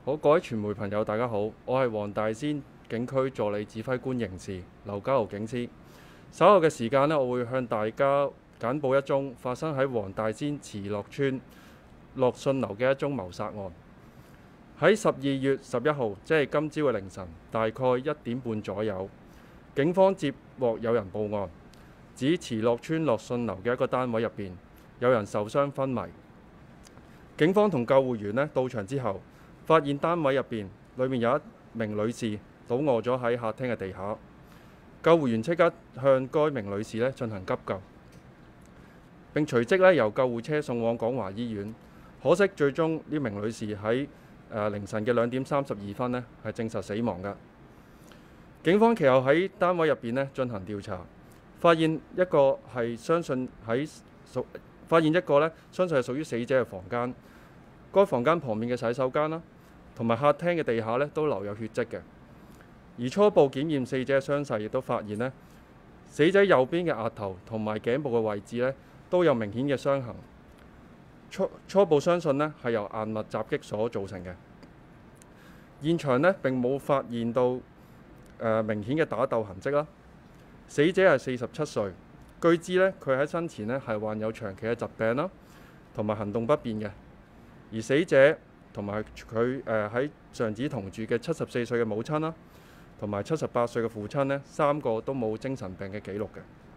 好，各位傳媒朋友，大家好，我係黃大仙警區助理指揮官刑事劉家豪警司。稍後嘅時間呢，我會向大家簡報一宗發生喺黃大仙慈樂邨樂信樓嘅一宗謀殺案。喺12月11號，即係今朝嘅凌晨，大概1點半左右，警方接獲有人報案，指慈樂邨樂信樓嘅一個單位入邊有人受傷昏迷。警方同救護員呢到場之後，發現單位入邊裏面有一名女士倒卧咗喺客廳嘅地下。救護員即刻向該名女士進行急救，並隨即由救護車送往廣華醫院。可惜最終呢名女士喺凌晨嘅2點32分係證實死亡嘅。警方其後喺單位入邊進行調查，發現一個相信係屬於死者嘅房間。該房間旁邊嘅洗手間同埋客廳嘅地下都留有血跡嘅。而初步檢驗死者嘅傷勢，亦都發現死者右邊嘅額頭同埋頸部嘅位置都有明顯嘅傷痕。初步相信係由硬物襲擊所造成嘅。現場並冇發現到明顯嘅打鬥痕跡啦。死者係47歲，據知佢喺生前係患有長期嘅疾病啦，同埋行動不便嘅。而死者同埋佢喺上址同住嘅74歲嘅母親啦，同埋78歲嘅父親3個都冇精神病嘅記錄嘅。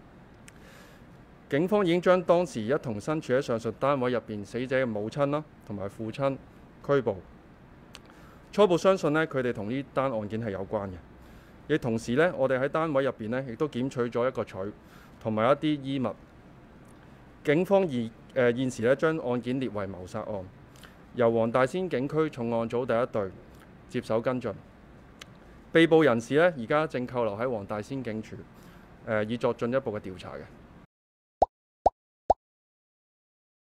警方已經將當時一同身處喺上述單位入邊死者嘅母親啦同埋父親拘捕。初步相信佢哋同呢單案件係有關嘅。亦同時我哋喺單位入邊亦都檢取咗一個錘同埋一啲衣物。警方現時將案件列為謀殺案，由黃大仙警區重案組第一隊接手跟進。被捕人士而家正扣留喺黃大仙警署，以作進一步嘅調查嘅。